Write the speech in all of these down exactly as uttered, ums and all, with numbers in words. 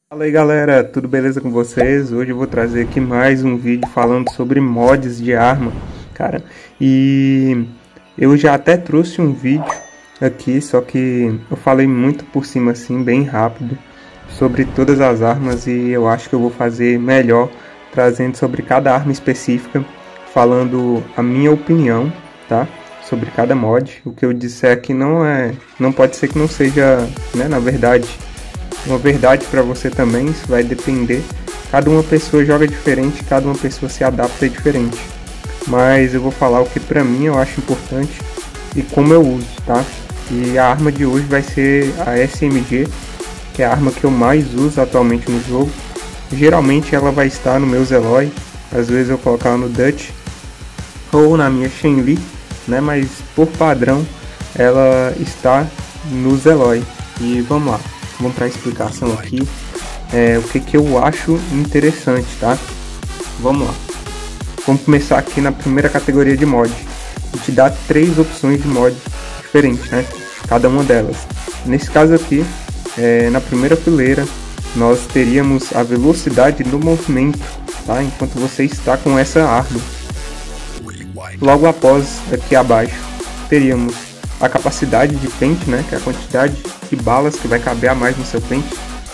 Fala aí galera, tudo beleza com vocês? Hoje eu vou trazer aqui mais um vídeo falando sobre mods de arma, cara. E eu já até trouxe um vídeo aqui, só que eu falei muito por cima assim, bem rápido, sobre todas as armas. E eu acho que eu vou fazer melhor, trazendo sobre cada arma específica, falando a minha opinião, tá? Sobre cada mod. O que eu disser aqui não é, não pode ser que não seja, né, na verdade, uma verdade para você também. Isso vai depender, cada uma pessoa joga diferente, cada uma pessoa se adapta diferente, mas eu vou falar o que para mim eu acho importante e como eu uso, tá? E a arma de hoje vai ser a S M G, que é a arma que eu mais uso atualmente no jogo. Geralmente ela vai estar no meu Eloy, às vezes eu colocar ela no Dutch ou na minha Shen-Li, né? Mas por padrão ela está no Eloy. E vamos lá, vamos para a explicação aqui, é, o que, que eu acho interessante, tá? Vamos lá. Vamos começar aqui na primeira categoria de mod. E te dá três opções de mod diferentes, né? Cada uma delas. Nesse caso aqui, é, na primeira fileira, nós teríamos a velocidade do movimento, tá? Enquanto você está com essa arma. Logo após, aqui abaixo, teríamos a capacidade de pente, né? Que é a quantidade de balas que vai caber a mais no seu pente.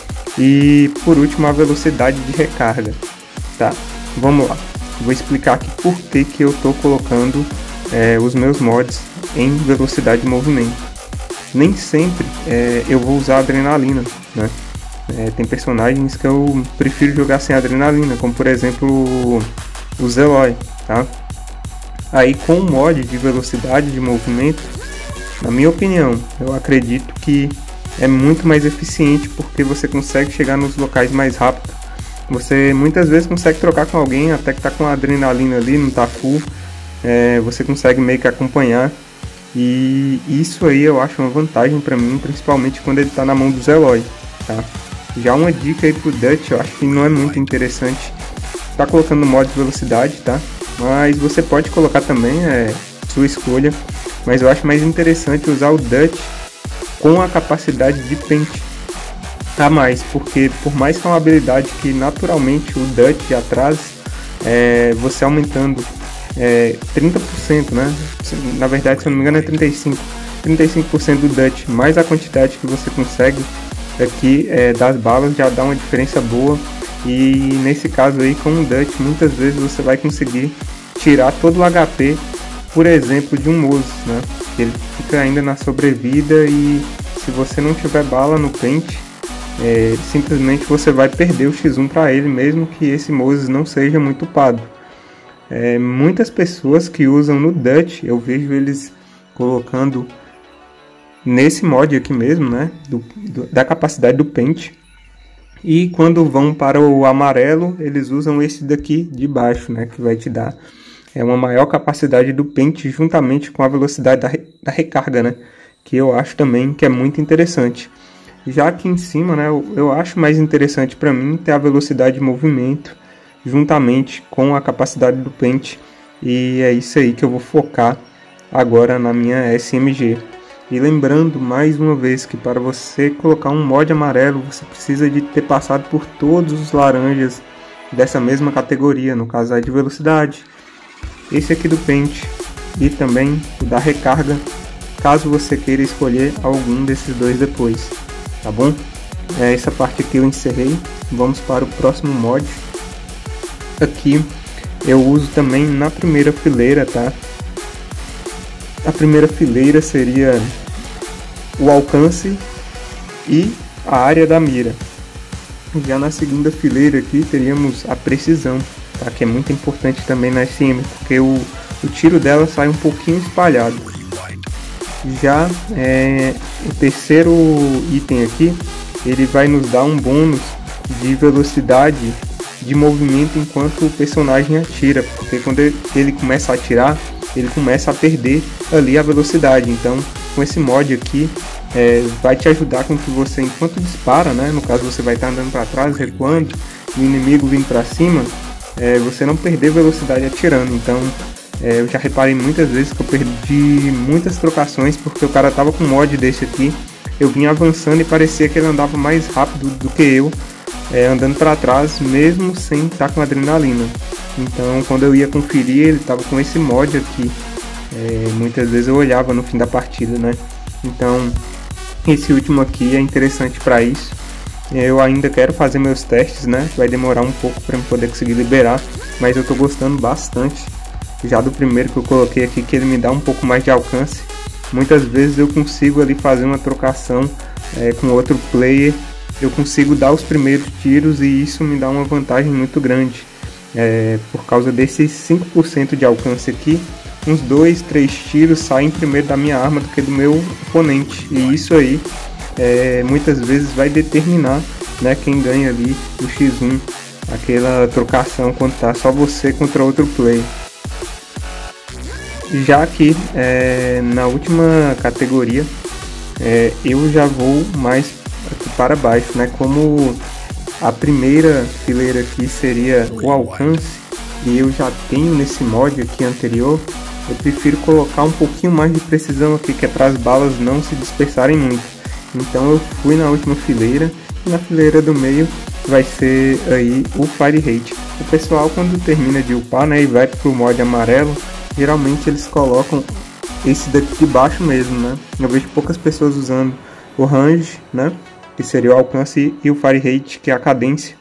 E por último, a velocidade de recarga, tá? Vamos lá, vou explicar aqui por que que eu tô colocando é, os meus mods em velocidade de movimento. Nem sempre é, eu vou usar adrenalina, né? É, tem personagens que eu prefiro jogar sem adrenalina, como por exemplo o Eloy, tá? Aí com o mod de velocidade de movimento, na minha opinião, eu acredito que é muito mais eficiente, porque você consegue chegar nos locais mais rápido. Você muitas vezes consegue trocar com alguém até que tá com a adrenalina ali, não tá full. É, você consegue meio que acompanhar. E isso aí eu acho uma vantagem para mim, principalmente quando ele tá na mão do Eloy, tá? Já uma dica aí pro Dutch, eu acho que não é muito interessante tá colocando mod de velocidade, tá? Mas você pode colocar também, é sua escolha. Mas eu acho mais interessante usar o Dutch com a capacidade de pente a mais, porque por mais que é uma habilidade que naturalmente o Dutch já traz, é, você aumentando é, trinta por cento, né? Na verdade, se eu não me engano é trinta e cinco por cento, trinta e cinco por cento do Dutch, mais a quantidade que você consegue aqui é, das balas, já dá uma diferença boa. E nesse caso aí, com o Dutch, muitas vezes você vai conseguir tirar todo o H P, por exemplo, de um Moses, né? Ele fica ainda na sobrevida, e se você não tiver bala no pente, é, simplesmente você vai perder o X um para ele, mesmo que esse Moses não seja muito upado. É, muitas pessoas que usam no Dutch, eu vejo eles colocando nesse mod aqui mesmo, né? Do, do, da capacidade do pente. E quando vão para o amarelo, eles usam esse daqui de baixo, né? Que vai te dar é uma maior capacidade do pente, juntamente com a velocidade da, re, da recarga, né? Que eu acho também que é muito interessante. Já aqui em cima, né? Eu, eu acho mais interessante para mim ter a velocidade de movimento, juntamente com a capacidade do pente. E é isso aí que eu vou focar agora na minha S M G. E lembrando mais uma vez que para você colocar um mod amarelo, você precisa de ter passado por todos os laranjas dessa mesma categoria, no caso aí de velocidade, esse aqui do pente e também o da recarga, caso você queira escolher algum desses dois depois, tá bom? É, essa parte aqui eu encerrei, vamos para o próximo mod. Aqui eu uso também na primeira fileira, tá? A primeira fileira seria o alcance e a área da mira. Já na segunda fileira aqui teríamos a precisão, tá? Que é muito importante também na S M, porque o, o tiro dela sai um pouquinho espalhado. Já é, o terceiro item aqui, ele vai nos dar um bônus de velocidade de movimento enquanto o personagem atira, porque quando ele, ele começa a atirar, ele começa a perder ali a velocidade. Então com esse mod aqui é, vai te ajudar com que você, enquanto dispara, né, no caso você vai estar andando para trás, recuando, e o inimigo vindo para cima, é, você não perder velocidade atirando. Então é, eu já reparei muitas vezes que eu perdi muitas trocações porque o cara tava com um mod desse aqui, eu vinha avançando e parecia que ele andava mais rápido do que eu, é, andando para trás, mesmo sem estar com adrenalina. Então, quando eu ia conferir, ele estava com esse mod aqui. É, muitas vezes eu olhava no fim da partida, né? Então, esse último aqui é interessante para isso. Eu ainda quero fazer meus testes, né? Vai demorar um pouco para eu poder conseguir liberar, mas eu tô gostando bastante já do primeiro que eu coloquei aqui, que ele me dá um pouco mais de alcance. Muitas vezes eu consigo ali fazer uma trocação é, com outro player, eu consigo dar os primeiros tiros e isso me dá uma vantagem muito grande. É, por causa desses cinco por cento de alcance aqui, uns dois, três tiros saem primeiro da minha arma do que do meu oponente, e isso aí é, muitas vezes vai determinar, né, quem ganha ali o xis um, aquela trocação quando tá só você contra outro player. Já aqui é, na última categoria é, eu já vou mais aqui para baixo, né, como a primeira fileira aqui seria o alcance e eu já tenho nesse mod aqui anterior, eu prefiro colocar um pouquinho mais de precisão aqui, que é para as balas não se dispersarem muito. Então eu fui na última fileira e na fileira do meio vai ser aí o Fire Rate. O pessoal, quando termina de upar, né, e vai pro mod amarelo, geralmente eles colocam esse daqui de baixo mesmo, né? Eu vejo poucas pessoas usando o range, né, que seria o alcance, e o Fire Rate, que é a cadência,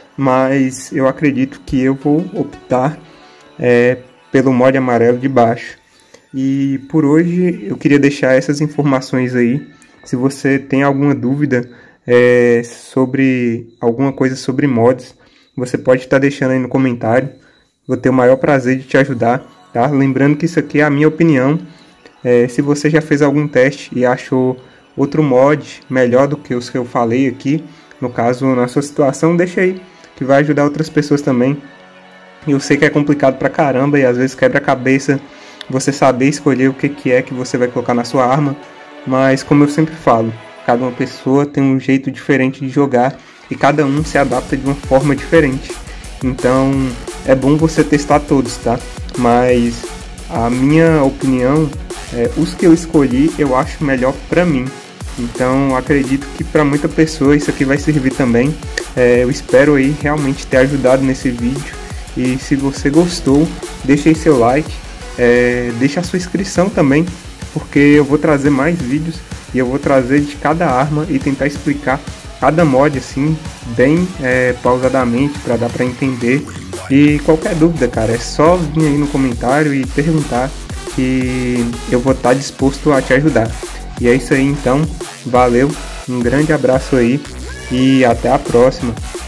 mas eu acredito que eu vou optar é, pelo mod amarelo de baixo. E por hoje eu queria deixar essas informações aí. Se você tem alguma dúvida é, sobre alguma coisa sobre mods, você pode estar deixando aí no comentário. Vou ter o maior prazer de te ajudar, tá? Lembrando que isso aqui é a minha opinião. É, se você já fez algum teste e achou outro mod melhor do que os que eu falei aqui, no caso, na sua situação, deixa aí, que vai ajudar outras pessoas também. Eu sei que é complicado pra caramba e às vezes quebra a cabeça você saber escolher o que, que é que você vai colocar na sua arma, mas como eu sempre falo, cada uma pessoa tem um jeito diferente de jogar e cada um se adapta de uma forma diferente. Então é bom você testar todos, tá? Mas a minha opinião, é, os que eu escolhi eu acho melhor pra mim. Então acredito que para muita pessoa isso aqui vai servir também. É, eu espero aí realmente ter ajudado nesse vídeo. E se você gostou, deixa aí seu like, é, deixa a sua inscrição também, porque eu vou trazer mais vídeos e eu vou trazer de cada arma e tentar explicar cada mod assim, bem é, pausadamente, para dar para entender. E qualquer dúvida, cara, é só vir aí no comentário e perguntar que eu vou estar disposto a te ajudar. E é isso aí então, valeu, um grande abraço aí e até a próxima.